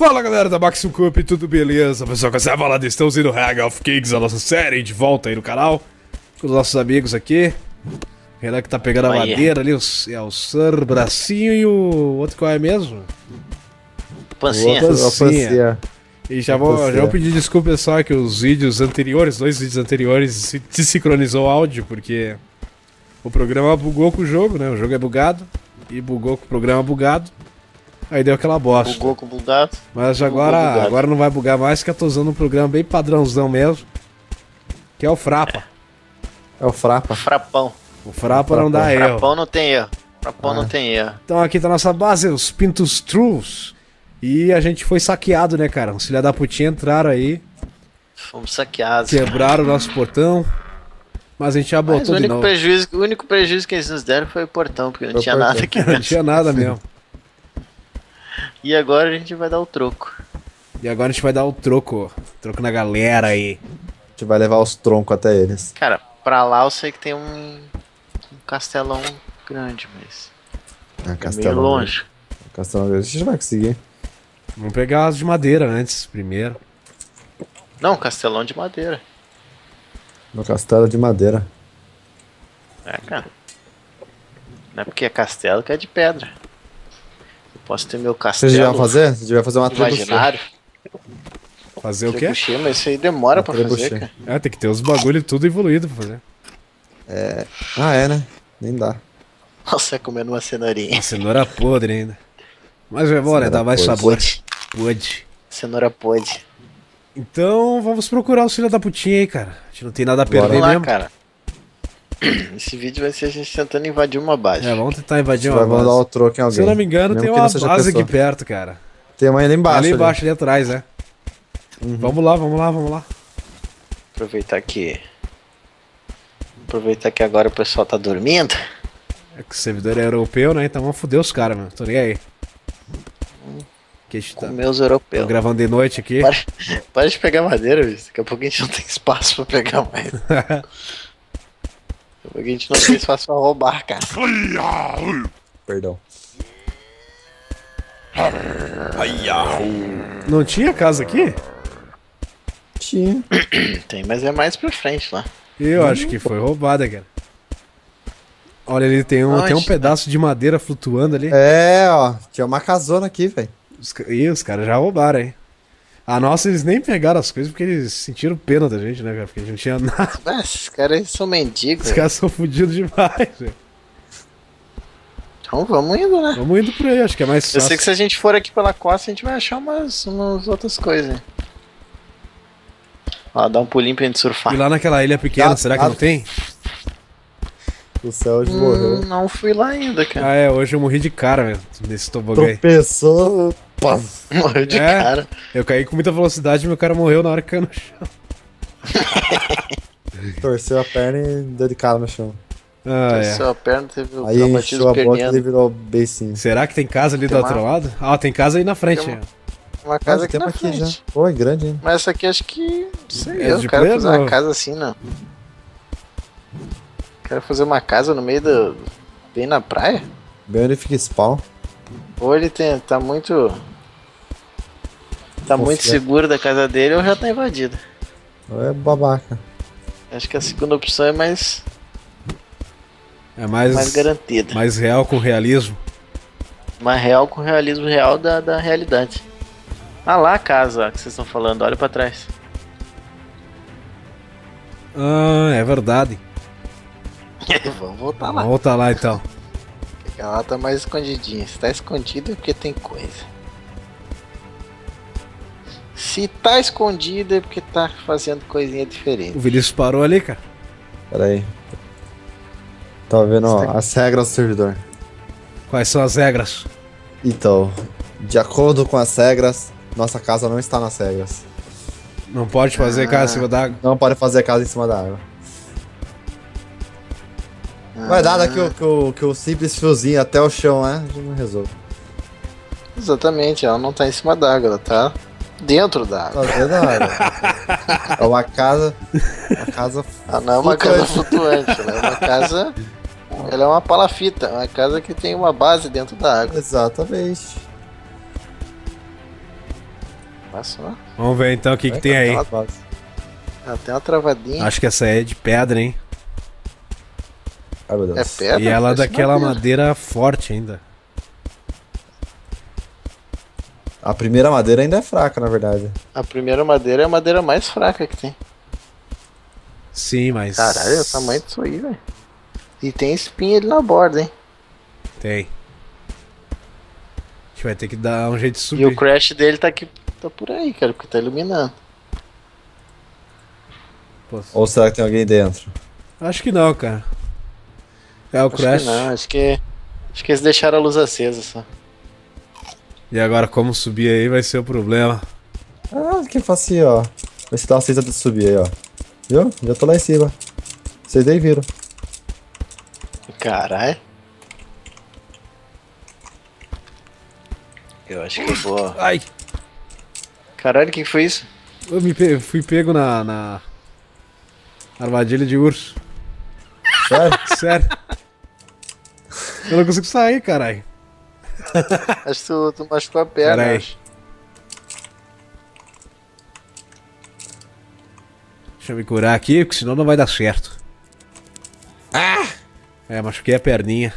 Fala galera da Maximum Cup, tudo beleza? Pessoal, que você vai lá, estamos indo Hag of Kings, a nossa série de volta aí no canal, com os nossos amigos aqui. O Renan que tá pegando a madeira ali, o Sir Bracinho e o outro qual é mesmo? Pancinha. E já vou pedir desculpa, pessoal, que os vídeos anteriores, 2 vídeos anteriores, se sincronizou o áudio, porque o programa bugou com o jogo, né? O jogo é bugado, e bugou com o programa bugado. Aí deu aquela bosta. Bugou com bugado. Mas agora não vai bugar mais, que eu tô usando um programa bem padrãozão mesmo. Que é o Frapa. É o Frapa. Frapão. O Frapa não dá erro. Frapão não tem erro. Frapão não tem erro. Então aqui tá a nossa base, os Pintos Trues. E a gente foi saqueado, né, cara? Os filha da putinha entraram aí. Fomos saqueados. Quebraram o nosso portão. Mas a gente já botou de novo. O único prejuízo que eles nos deram foi o portão, porque não tinha nada aqui. Não tinha nada mesmo. E agora a gente vai dar o troco. E agora a gente vai dar o troco. Troco na galera aí. A gente vai levar os troncos até eles. Cara, pra lá eu sei que tem um castelão grande, mas meio longe. Castelão grande a gente vai conseguir. Vamos pegar as de madeira antes, primeiro. Não, castelão de madeira. No castelo de madeira. É, cara. Não é porque é castelo que é de pedra. Eu posso ter meu castelo. Você já vai fazer? Você vai fazer uma imaginário. Fazer o quê? Trebuchet, mas isso aí demora pra fazer, cara. É, tem que ter os bagulho tudo evoluído pra fazer. É. Ah, é, né? Nem dá. Nossa, é comendo uma cenourinha. A cenoura podre ainda. Mas é bom, né? Dá mais sabor. Pode. Cenoura pode. Então vamos procurar os filhos da putinha aí, cara. A gente não tem nada a perder Vamos lá, mesmo. cara. Esse vídeo vai ser a gente tentando invadir uma base. É, vamos tentar invadir Vai uma base. mandar o troco em alguém. Se eu não me engano, Mesmo tem que uma não seja base pessoa. aqui perto, cara. Tem uma ali embaixo. Ali embaixo, ali atrás, né? Uhum. Vamos lá. Aproveitar que agora o pessoal tá dormindo. É que o servidor é europeu, né? Então vamos foder os caras, mano. Tô nem aí. Que a gente tá... Com meus europeus. Tô gravando de noite aqui. Para de pegar madeira, bicho. Daqui a pouco a gente não tem espaço pra pegar mais. Daqui a pouco a gente não tem espaço pra roubar, cara. Perdão. Não tinha casa aqui? Tinha. Tem, mas é mais pra frente lá. Eu acho que foi roubada, cara. Olha ali, tem um pedaço de madeira flutuando ali. É, ó. Tinha uma casona aqui, velho. Os caras já roubaram, hein? A nossa, eles nem pegaram as coisas porque eles sentiram pena da gente, né, cara? Porque a gente não tinha nada. Mas esses caras aí são mendigos. Os caras são fodidos demais, velho. Então vamos indo, né? Vamos indo por aí, acho que é mais fácil. Eu sei que se a gente for aqui pela costa, a gente vai achar umas outras coisas. Ó, dá um pulinho pra gente surfar. E lá naquela ilha pequena, será que não tem? O céu hoje morreu. Não fui lá ainda, cara. Ah, é, hoje eu morri de cara, velho, nesse tobogã aí. Tropeçou. Pá. Morreu de cara. Eu caí com muita velocidade e meu cara morreu na hora que caiu no chão. Torceu a perna e deu de cara no chão. Ah, é. Torceu a perna, teve o Aí encheu a boca e ele perneando. virou beicinho. Será que tem casa ali do Tem outro uma- lado? Ah, tem casa aí na frente. Tem ó. Uma casa aqui Temos na frente. já. Pô, é grande ainda. Mas essa aqui acho que... Não sei, É eu de quero pleno, fazer uma ou- casa assim, não. Quero fazer uma casa no meio do... Bem na praia. Bem onde fica spawn. Ou ele tá muito... Tá muito Confia. seguro da casa dele ou já tá invadido. É babaca. Acho que a segunda opção é mais É mais garantida. mais real com realismo. Mais real com o realismo real da realidade. Ah lá a casa que vocês estão falando, olha pra trás. Ah, é verdade. Vamos voltar lá. Vamos voltar lá então. Porque ela tá mais escondidinha. Se tá escondido é porque tem coisa. Se tá escondido é porque tá fazendo coisinha diferente. O Vinícius parou ali, cara. Pera aí. Tá vendo ó, as regras do servidor. Quais são as regras? Então, de acordo com as regras, nossa casa não está nas regras. Não pode fazer casa em cima d'água. Não pode fazer casa em cima da água. Vai dar daqui que o simples fiozinho até o chão, né? A gente não resolve. Exatamente, ela não tá em cima d'água, ela tá dentro da água. Tá vendo a água? É uma casa. Uma casa. Ela não é uma casa flutuante, ela é uma casa. Ela é uma palafita, uma casa que tem uma base dentro da água. Exatamente. Olha só. Vamos ver então o que tem aí. Ela tem uma travadinha. Acho que essa aí é de pedra, hein? Ai, meu Deus. É pedra? E ela é Parece daquela madeira. madeira forte ainda. A primeira madeira ainda é fraca, na verdade. A primeira madeira é a madeira mais fraca que tem. Sim, mas... Caralho, é o tamanho disso aí, velho. E tem espinha ali na borda, hein? Tem. A gente vai ter que dar um jeito de E subir. o crash dele tá aqui, tá por aí, cara, porque tá iluminando. Pô, Ou será que tem alguém dentro? acho que não, cara. É o Acho crash. que não, acho que eles deixaram a luz acesa só. E agora como subir aí vai ser o problema. Ah, que facinho, ó. Vai se dar uma de subir aí, ó. Viu? Já tô lá em cima. Vocês nem viram. Caralho. Eu acho que eu vou. Ai! Caralho, o que foi isso? Eu fui pego na armadilha de urso. Sério? Sério. Eu não consigo sair, caralho. Acho que tu machucou a perna. Pera aí. Acho. Deixa eu me curar aqui, porque senão não vai dar certo. Ah! É, machuquei a perninha.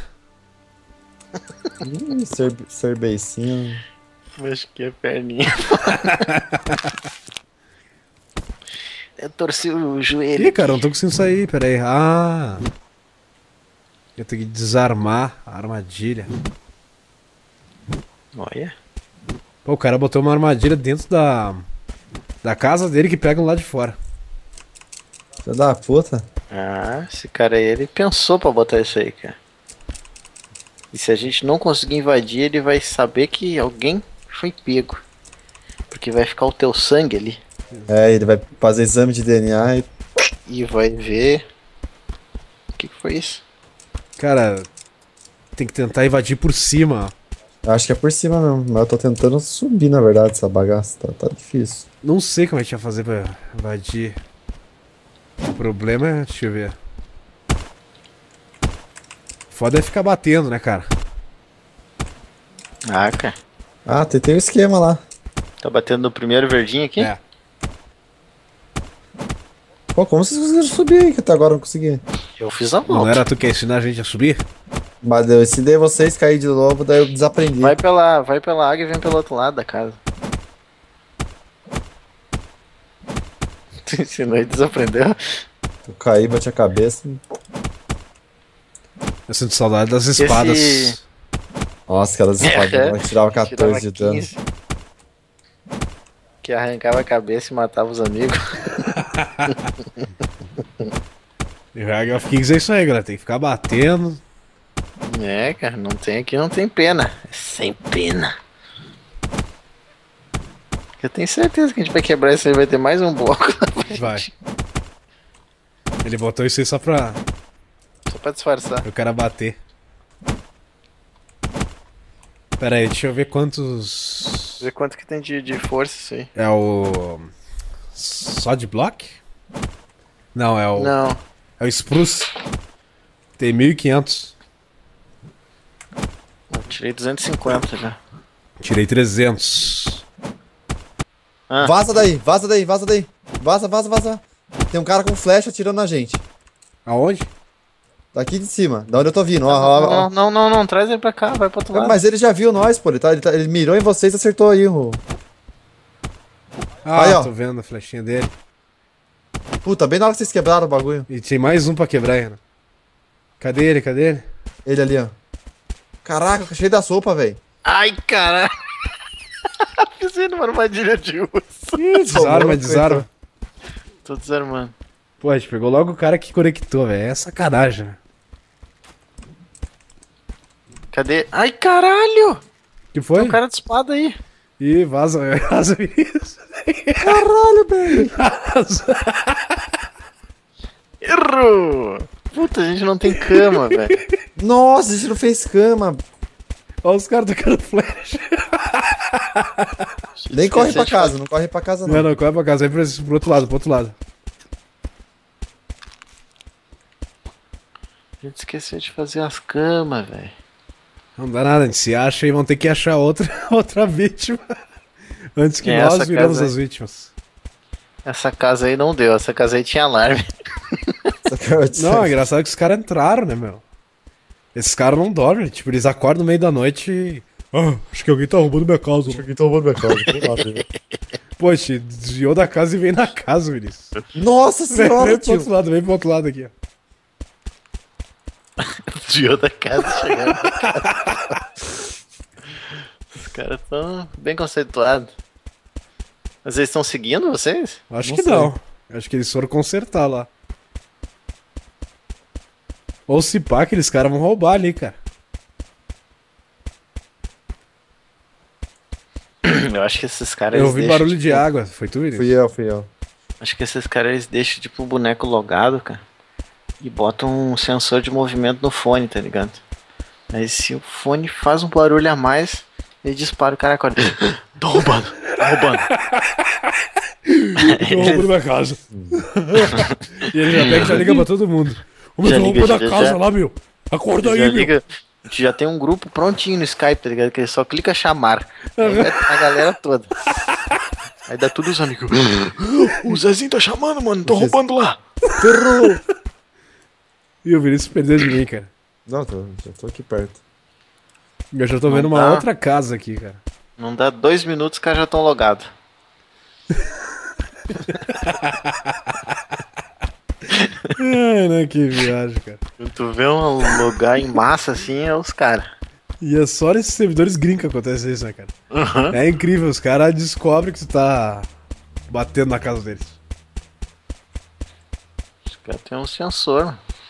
Cerbeicinho. Machuquei a perninha. Eu torci o joelho. Ih, cara, não tô conseguindo sair, pera aí. Ah! Eu tenho que desarmar a armadilha. Olha. Pô, o cara botou uma armadilha dentro da casa dele que pega lá de fora. Filho da puta. Ah, esse cara aí, ele pensou pra botar isso aí, cara. E se a gente não conseguir invadir, ele vai saber que alguém foi pego. Porque vai ficar o teu sangue ali. É, ele vai fazer exame de DNA e. E vai ver... O que foi isso? Cara, tem que tentar invadir por cima. Eu acho que é por cima mesmo, mas eu tô tentando subir, na verdade, essa bagaça. Tá difícil. Não sei como a gente vai fazer pra invadir. O problema é... Deixa eu ver. Foda é ficar batendo, né, cara? Ah, cara. Ah, tem um esquema lá. Tá batendo no primeiro verdinho aqui? É. Pô, como vocês conseguiram subir aí, que até agora eu não consegui? Eu fiz a Não volta. era tu que ia ensinar a gente a subir? Mas eu ensinei vocês a cair de novo, daí eu desaprendi. Vai pela água e vem pelo outro lado da casa. Tu ensinou e desaprendeu? Eu caí, bati a cabeça. Eu sinto saudade das espadas. Esse- Nossa, aquelas espadas que tirava 14 de dano. 15. Que arrancava a cabeça e matava os amigos. E o Hag of Kings é isso aí, galera. Tem que ficar batendo. É, cara, não tem aqui, não tem pena. É sem pena. Eu tenho certeza que a gente vai quebrar isso aí, vai ter mais um bloco lá pra Vai. gente. Ele botou isso aí só pra Só pra disfarçar. o cara bater. Pera aí, deixa eu ver quantos... Ver quanto que tem de força isso aí. É o... Só de block? Não, é o... Não, É o Spruce. Tem 1500. eu tirei 250 já. Tirei 300. Ah. Vaza daí, vaza daí, vaza daí. Vaza, vaza, vaza. Tem um cara com flecha atirando na gente. Aonde? Daqui de cima, da onde eu tô vindo. Ó, ó, ó. Não, traz ele pra cá, vai pro outro lado. Mas ele já viu nós, pô. Ele mirou em vocês e acertou aí, o. Ah, Aí, ó. tô vendo a flechinha dele. Puta, bem na hora que vocês quebraram o bagulho. E tem mais um pra quebrar ainda. Cadê ele? Cadê ele? Ele ali, ó. Caraca, cheio da sopa, velho. Ai, caralho. Fiz ele uma armadilha de urso. Desarma, louco, desarma. Tô desarmando. Pô, a gente pegou logo o cara que conectou, velho. É sacanagem, né? Cadê? Ai, caralho! Que foi? Tem um cara de espada aí. Ih, vaza, vaza isso. Caralho, velho. Errou! Puta, a gente não tem cama, velho. Nossa, a gente não fez cama. Olha os caras tocando flash. Nem corre pra Esqueci de casa, não corre pra casa, Não, não. não, corre pra casa. Vai pro outro lado, pro outro lado. A gente esqueceu de fazer as camas, velho. Não dá nada, a gente se acha e vão ter que achar outra, outra vítima. Antes que É, nós essa viramos casa as vítimas. Essa casa aí não deu, essa casa aí tinha alarme. Não, é engraçado que os caras entraram, né, meu? Esses caras não dormem, tipo, eles acordam no meio da noite e... Ah, acho que alguém tá roubando minha casa. Acho que tô roubando minha casa. Vamos lá, velho. Poxa, desviou da casa e vem na casa, Vinícius. Nossa Vem senhora, pro tio. outro lado, vem pro outro lado aqui, ó. Desviou da casa, chegaram na casa. Os caras tão bem conceituados. Mas eles estão seguindo vocês? Acho Não que sei. não. Acho que eles foram consertar lá. Ou se pá, aqueles caras vão roubar ali, cara. Eu acho que esses caras. Eu eles ouvi deixam, barulho de tipo, água. Foi tu, Vinícius? Fui eu. Acho que esses caras eles deixam tipo o boneco logado, cara. E botam um sensor de movimento no fone, tá ligado? Aí se o fone faz um barulho a mais, ele dispara, o cara acorda. Tô roubando, tô roubando. Tô roubando minha casa. E ele já pega e já liga pra todo mundo. Ô, meu, Já tô liga, roubando a já- casa já- lá, meu. Acorda Já aí, meu. liga, a gente já tem um grupo prontinho no Skype, tá ligado? Que ele só clica chamar. Aí vai a galera toda. Aí dá tudo os amigos. O Zezinho tá chamando, mano, tô roubando lá. Ferrou! E o Vinícius perdeu de mim, cara. Não, já tô aqui perto. Eu já tô Não vendo uma tá. outra casa aqui, cara. Não dá 2 minutos, os caras já estão logados. Ai, né, que viagem, cara. Quando tu vê um lugar em massa assim, é os caras. E é só nesses servidores gringos que acontece isso, né, cara? É incrível, os caras descobrem que tu tá batendo na casa deles. Os caras têm um sensor.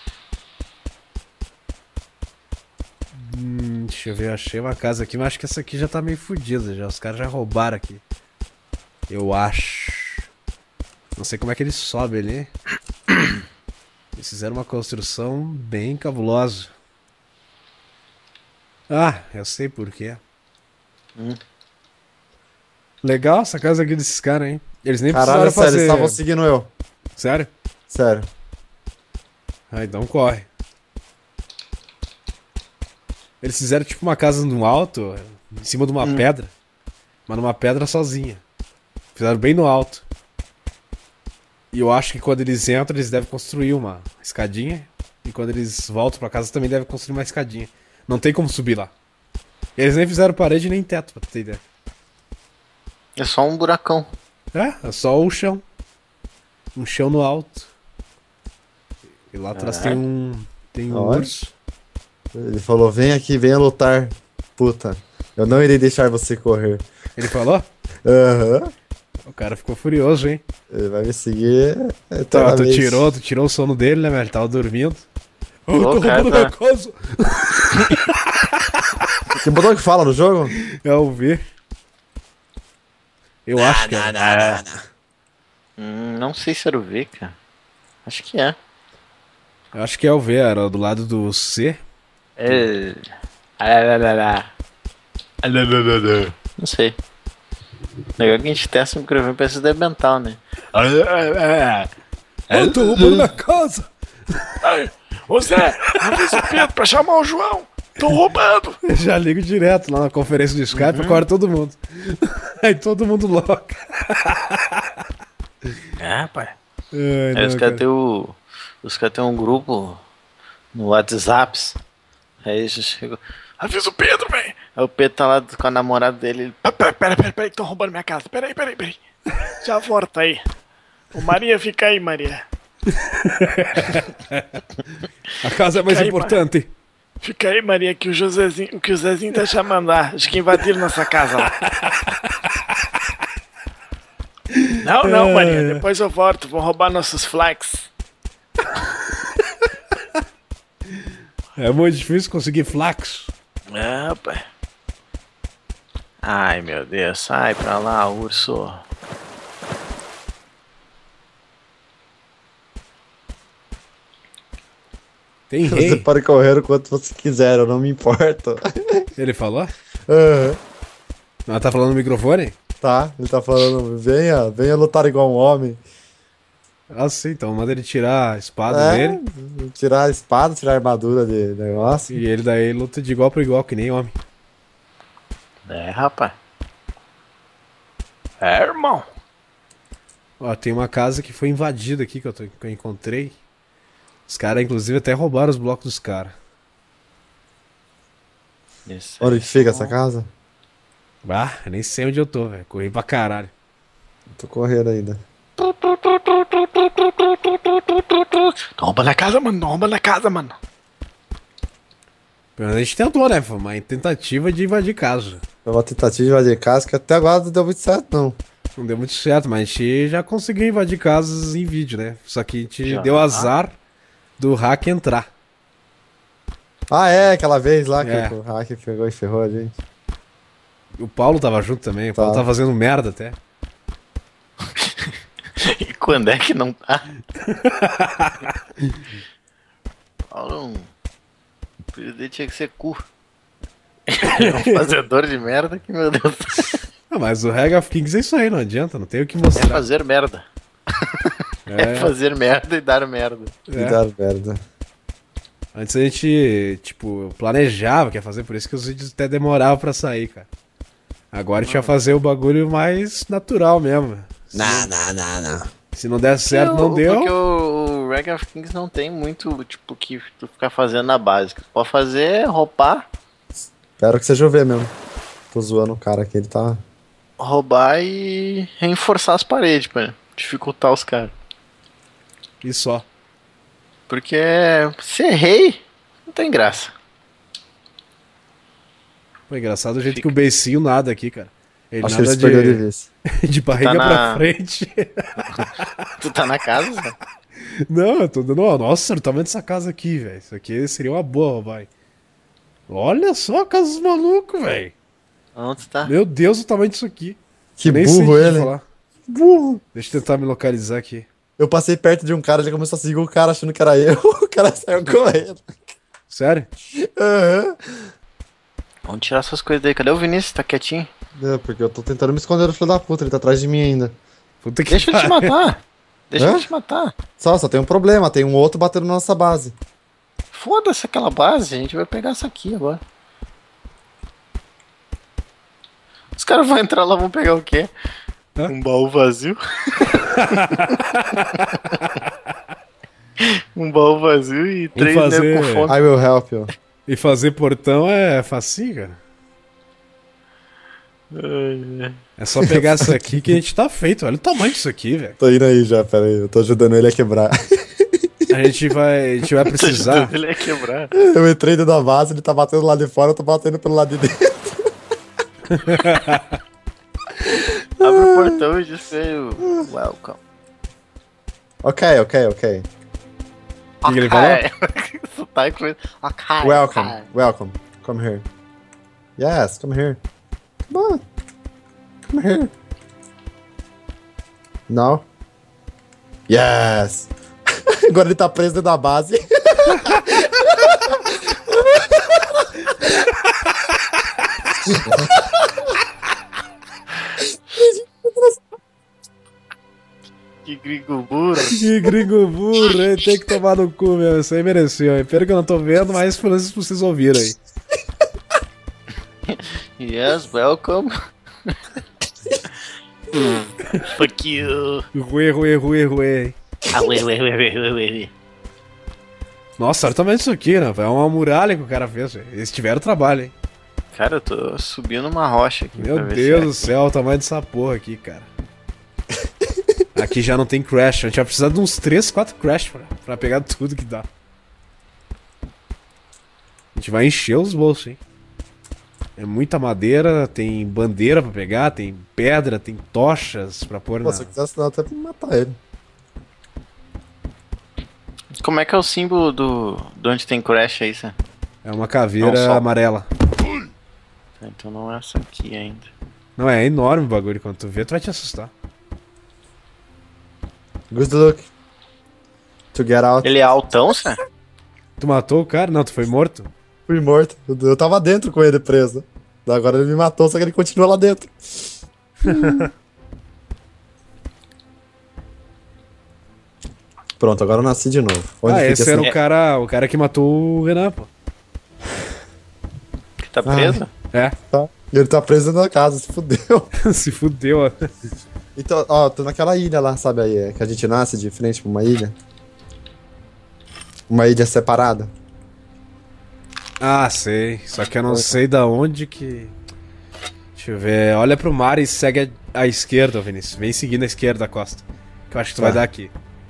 Deixa eu ver, eu achei uma casa aqui, mas acho que essa aqui já tá meio fodida já. Os caras já roubaram aqui. Eu acho. Não sei como é que eles sobem ali. Eles fizeram uma construção bem cabulosa. Ah, eu sei por quê. Legal essa casa aqui desses caras, hein? Eles nem Caralho, precisaram sério, eles fazer... estavam seguindo eu. Sério? Sério. Ah, então corre. Eles fizeram tipo uma casa no alto, em cima de uma pedra. Mas numa pedra sozinha. Fizeram bem no alto. E eu acho que quando eles entram, eles devem construir uma escadinha. E quando eles voltam pra casa, também devem construir uma escadinha. Não tem como subir lá. Eles nem fizeram parede nem teto, pra tu ter ideia. É só um buracão. É só o chão. Um chão no alto. E lá atrás tem Tem um Olha. urso. Ele falou, vem aqui, venha lutar. Puta, eu não irei deixar você correr. Ele falou? Aham. O cara ficou furioso, hein? Ele vai me seguir Tá, eternamente. tu tirou o sono dele, né, velho? Ele tava dormindo. Ô, Ô, tô cara, roubando tá. minha casa. Que botão que fala no jogo? É o V. Eu acho que é. Não sei se era o V, cara. Acho que é. Eu acho que é o V, era do lado do C. Não sei. Legal que a gente testa o microfone pra se debental, né? Eu tô roubando minha casa. Ô Zé, avisa o Pedro pra chamar o João. Tô roubando. Eu já ligo direto lá na conferência do Skype, acorda todo mundo. Aí todo mundo louco. É, pai. Ai, Aí não, os cara. caras têm um grupo no WhatsApp. Aí eles chegam. Avisa o Pedro, velho. Aí o Pedro tá lá com a namorada dele. Ele, pera, que estão roubando minha casa. Pera aí. Já volta aí. Ô Maria, fica aí, Maria. A casa é mais Cai, importante. Fica aí, Maria, que o Zezinho tá chamando lá. Acho que invadiram nossa casa lá. Não, Maria, depois eu volto. Vão roubar nossos flags. É muito difícil conseguir flax. É, pai. Ai, meu Deus. Sai pra lá, urso. Tem Você rei. pode correr o quanto você quiser, eu não me importo. Ele falou? Aham. Ela tá falando no microfone? Tá, ele tá falando, venha lutar igual um homem. Ah, sim, então manda ele tirar a espada dele. Tirar a espada, tirar a armadura de negócio. E ele daí luta de igual pra igual, que nem homem. É, rapaz. É, irmão. Ó, tem uma casa que foi invadida aqui que eu encontrei. Os caras, inclusive, até roubaram os blocos dos caras. Onde que fica essa casa? Ah, eu nem sei onde eu tô, velho. Corri pra caralho. Tô correndo ainda. Rouba na casa, mano. Não rouba na casa, mano. Pelo menos a gente tentou, né? Foi uma tentativa de invadir casa. Foi uma tentativa de invadir casa que até agora não deu muito certo, não. Não deu muito certo, mas a gente já conseguiu invadir casas em vídeo, né? Só que a gente Já. deu azar do hack entrar. Ah, é, aquela vez lá que É. o hack pegou e ferrou a gente. O Paulo tava junto também, o Paulo Tá. tava fazendo merda até. E quando é que não tá? Paulo, o presidente tinha que ser cu. É um fazedor de merda que, meu Deus. Ah, mas o Reg of Kings é isso aí, não adianta, não tem o que É mostrar. fazer merda. É fazer merda e dar merda. Que dar merda. Antes a gente, tipo, planejava que ia fazer, por isso que os vídeos até demoravam pra sair, cara. Agora a gente vai fazer o bagulho mais natural mesmo. Não. Se não der certo, não Porque deu. o Rag of Kings não tem muito, tipo, que tu ficar fazendo na básica. Tu pode fazer, roubar, Espero que seja o V mesmo. Tô zoando o cara aqui, ele tá... roubar e reforçar as paredes pra dificultar os caras. E só. Porque ser rei não tem graça. Foi engraçado o jeito que o beicinho nada aqui, cara. Ele Acho que ele nada se perdeu de vez. de barriga Tá na- pra frente. Tu tá na casa, Zé? Não, eu tô dando. Nossa, o tamanho dessa casa aqui, velho. Isso aqui seria uma boa, vai. Olha só a casa dos malucos, velho. Onde tu tá? Meu Deus, o tamanho disso aqui. Que Eu nem sei o burro que ele. falar. Burro. Deixa eu tentar me localizar aqui. Eu passei perto de um cara, ele começou a seguir o cara achando que era eu. O cara saiu correndo. Sério? Aham. Vamos tirar essas coisas daí. Cadê o Vinícius? Tá quietinho? É, porque eu tô tentando me esconder do filho da puta, ele tá atrás de mim ainda. Puta que Deixa eu te pariu. matar. Deixa Hã? eu te matar. Só tem um problema, tem um outro batendo na nossa base. Foda-se aquela base, a gente vai pegar essa aqui agora. Os caras vão entrar lá, vão pegar o quê? Hã? Um baú vazio. Um baú vazio e três fazer- negros com fome. I will help you. E fazer portão é facinho, cara. Ai, ai. É só pegar isso aqui que a gente tá feito. Olha o tamanho disso aqui, velho. Tô indo aí já, pera aí, eu tô ajudando ele a quebrar. A gente vai precisar. Ele ia quebrar. Eu entrei dentro da base, ele tá batendo lá de fora, eu tô batendo pelo lado de dentro. Abre o portão e diz pra ele, welcome. Ok. O que ele falou? Sotaque foi. Ok. Welcome. Come here. Yes, come here. Come on. Come here. No? Yes. Agora ele tá preso dentro da base. Que gringo burro. Que gringo burro, hein? Tem que tomar no cu mesmo. Isso aí mereceu, hein? Pena que eu não tô vendo, mas pelo menos vocês ouviram aí. Yes, welcome. Fuck you. Ruê. Ah, ué. Nossa, olha o tamanho disso aqui, né? É uma muralha que o cara fez, velho. Eles tiveram trabalho, hein? Cara, eu tô subindo uma rocha aqui. Meu pra ver Deus se do céu, o tamanho dessa porra aqui, cara. Aqui já não tem crash. A gente vai precisar de uns 3, 4 crash pra pegar tudo que dá. A gente vai encher os bolsos, hein? É muita madeira, tem bandeira pra pegar, tem pedra, tem tochas pra pôr Pô, na... se eu quisesse dar até pra matar ele. Como é que é o símbolo do onde tem crash aí, Sam? É uma caveira Não, só. amarela. Então não é essa aqui ainda. Não, é enorme o bagulho. Quando tu vê, tu vai te assustar. Good look. To get out. Ele é altão, Sam? Tu matou o cara? Não, tu foi morto? Fui morto. Eu tava dentro com ele preso. Agora ele me matou, só que ele continua lá dentro. Pronto, agora eu nasci de novo. Onde fica esse era essa- o cara que matou o Renan, pô. Que tá preso? É. Tá. Ele tá preso dentro da casa, se fudeu. Se fudeu, ó. Então, ó, tô naquela ilha lá, sabe aí? Que a gente nasce de frente pra uma ilha. Uma ilha separada. Ah, sei. Só que eu não sei da onde que... Deixa eu ver. Olha pro mar e segue a esquerda, Vinícius. Vem seguindo a esquerda da costa. Que eu acho que tu vai dar aqui.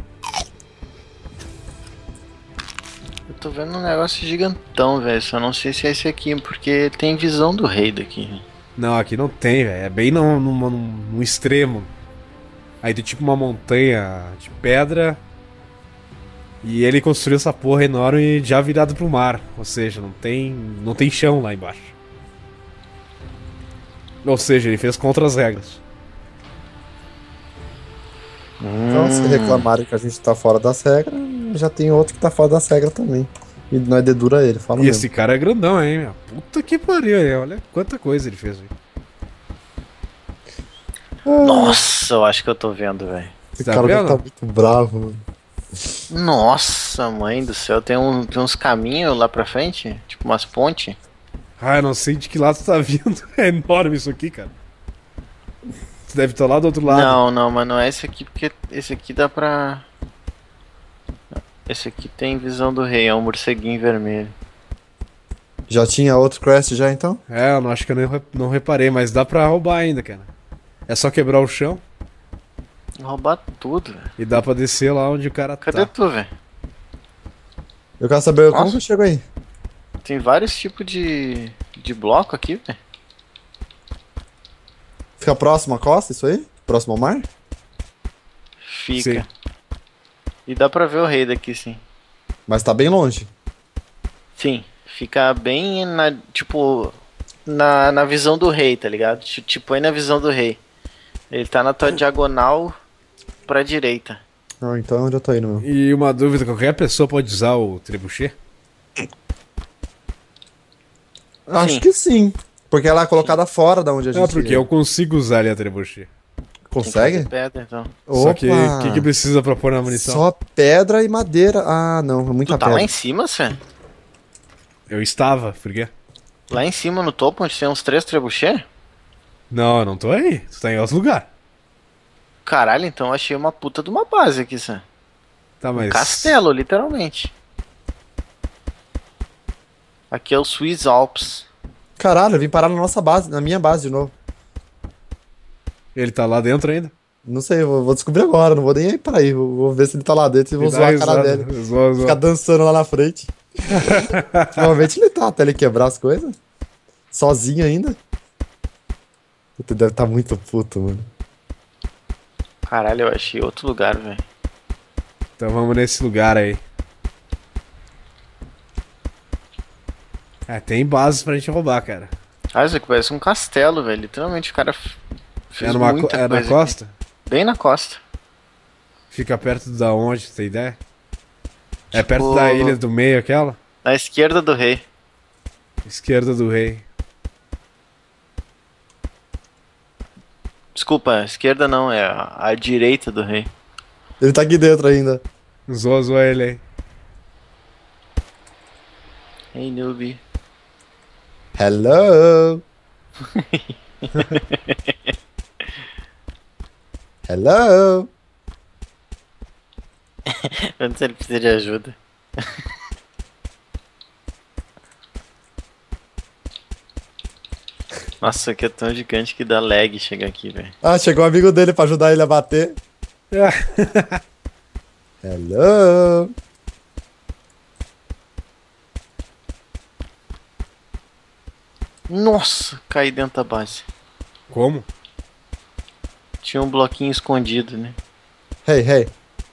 Eu tô vendo um negócio gigantão, velho. Só não sei se é esse aqui, porque tem visão do rei daqui. Não, aqui não tem, velho. É bem no extremo. Aí tem tipo uma montanha de pedra. E ele construiu essa porra enorme já virado pro mar. Ou seja, não tem chão lá embaixo. Ou seja, ele fez contra as regras. Então, se reclamarem que a gente tá fora das regras, já tem outro que tá fora das regras também. E nós dedura ele, fala E mesmo. esse cara é grandão, hein, meu? Puta que pariu, hein? Olha quanta coisa ele fez, velho. Nossa, eu acho que eu tô vendo, velho. Esse Tá cara vendo? tá muito bravo, mano. Nossa, mãe do céu. Tem uns caminhos lá pra frente, tipo umas pontes. Ah, eu não sei de que lado tu tá vindo. É enorme isso aqui, cara. Tu deve estar lá do outro lado. Não, mas não é esse aqui, porque esse aqui dá pra... Esse aqui tem visão do rei, é um morceguinho vermelho. Já tinha outro Crest já, então? É, eu não acho que eu não reparei, mas dá pra roubar ainda, cara. É só quebrar o chão Roubar tudo, velho. e dá pra descer lá onde o cara Cadê tá. tu, velho? Eu quero saber como Nossa. que eu chego aí. Tem vários tipos de bloco aqui, velho. Fica próximo à costa, isso aí? Próximo ao mar? Fica. Sim. E dá pra ver o rei daqui, sim. Mas tá bem longe. Sim, fica bem na, tipo, na visão do rei, tá ligado? Tipo, aí na visão do rei. Ele tá na tua diagonal pra direita. Ah, então é onde eu tô indo, meu. E uma dúvida, qualquer pessoa pode usar o trebuchet? Acho Sim. que sim. Porque ela é colocada fora da onde a gente... Ah, porque eu consigo usar ali a trebuchet. Tem que Consegue? fazer pedra, então. Só que Opa! o que precisa pra pôr na munição? Só pedra e madeira. Ah, não, é muita Tu tá pedra. lá em cima, Sam? Eu estava, por quê? Lá em cima no topo, onde tem uns 3 trebuchet? Não, eu não tô aí. Tu tá em outro lugar. Caralho, então eu achei uma puta de uma base aqui, Sam. Tá, mas... Castelo, literalmente. Aqui é o Swiss Alps. Caralho, eu vim parar na nossa base, na minha base de novo. Ele tá lá dentro ainda? Não sei, eu vou descobrir agora, não vou nem ir pra aí. Vou ver se ele tá lá dentro e vou Me dá zoar a cara risada. dele. Zoa. Ficar dançando lá na frente. Provavelmente ele tá, até ele quebrar as coisas. Sozinho ainda. Puta, deve tá muito puto, mano. Caralho, eu achei outro lugar, velho. Então vamos nesse lugar aí. É, tem bases pra gente roubar, cara. Ah, isso aqui parece um castelo, velho. Literalmente o cara fez muita É na coisa costa? aqui. Bem na costa. Fica perto da onde, tem ideia? É perto Tipo, da ilha do meio aquela? Na esquerda do rei. Esquerda do rei. Desculpa, a esquerda não, é a direita do rei. Ele tá aqui dentro ainda. Zoa ele aí. Hey, noob. Hello! Hello! Antes ele precisa de ajuda. Nossa, isso aqui é tão gigante que dá lag chegar aqui, velho. Ah, chegou um amigo dele pra ajudar ele a bater. Hello! Nossa, caí dentro da base. Como? Tinha um bloquinho escondido, né? Hey, hey.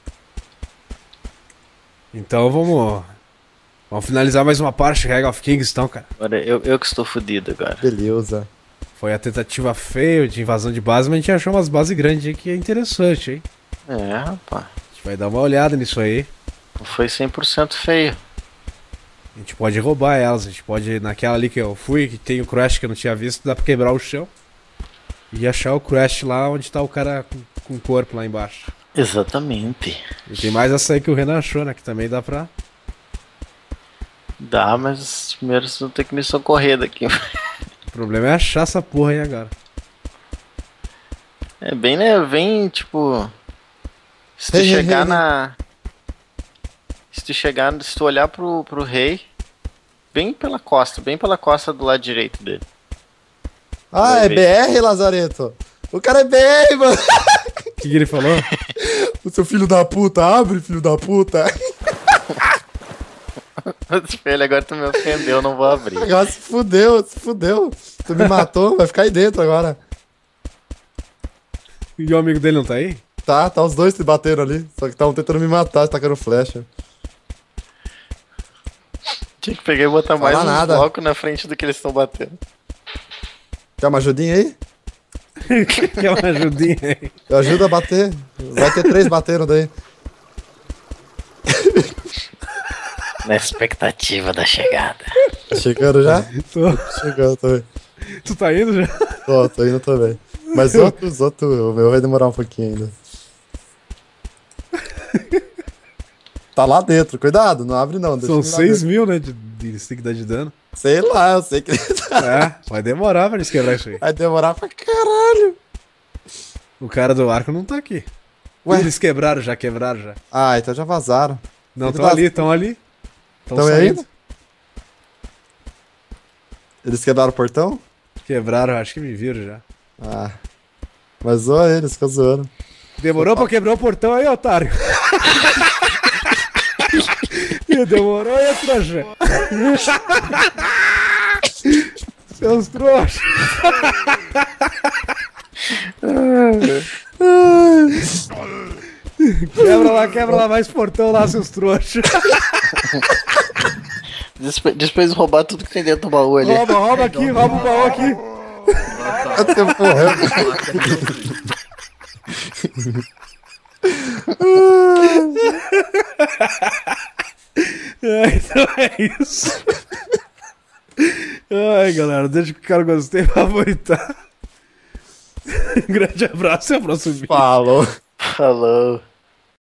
Então vamos finalizar mais uma parte de Reg of Kings, então, cara. Agora eu que estou fudido agora. Beleza. Foi a tentativa feia de invasão de base, mas a gente achou umas bases grandes aí que é interessante, hein? É, rapaz. A gente vai dar uma olhada nisso aí. Não foi 100% feio. A gente pode roubar elas, a gente pode, naquela ali que eu fui, que tem o Crash que eu não tinha visto, dá pra quebrar o chão. E achar o Crash lá onde tá o cara com o corpo lá embaixo. Exatamente. E tem mais essa aí que o Renan achou, né? Que também dá pra... Dá, mas primeiro você tem que me socorrer daqui. problema é achar essa porra aí agora. É bem, né? Vem, tipo. Se tu chegar na. Se tu olhar pro rei, bem pela costa do lado direito dele. Ah, é BR, Lazareto? O cara é BR, mano. O que ele falou? O seu filho da puta, abre, filho da puta. Espelho, agora tu me ofendeu, não vou abrir. Agora se fudeu. Tu me matou, vai ficar aí dentro agora. E o amigo dele não tá aí? Tá os dois se batendo ali. Só que estavam tentando me matar, tacando flecha. Tinha que pegar e botar mais um bloco na frente do que eles estão batendo. Quer uma ajudinha aí? Quer uma ajudinha aí? Eu ajudo a bater. Vai ter 3 batendo daí. Na expectativa da chegada. Tá chegando já? Tô. Chegando também. Tu tá indo já? Tô indo também. Mas o meu vai demorar um pouquinho ainda. Tá lá dentro, cuidado, não abre não. São 6 mil, né, de stick de dano. Sei lá, eu sei que... Vai demorar pra eles quebrar isso aí. Vai demorar pra caralho. O cara do arco não tá aqui. Ué? Eles quebraram já. Ah, então já vazaram. Não, estão ali. Estão saindo. Aí? Eles quebraram o portão? Quebraram, acho que me viram já. Ah, mas zoa eles, fica zoando. Demorou pra quebrar o portão aí, otário? Demorou aí, trouxa. Seus trouxas. Quebra lá mais portão lá, seus trouxas. Depois de roubar tudo que tem dentro do baú ali. Rouba aqui, rouba o baú aqui. Você morreu. Então é isso. Ai, galera, deixa que o cara gostei favoritar. Grande abraço e a próxima. Falou. Falou.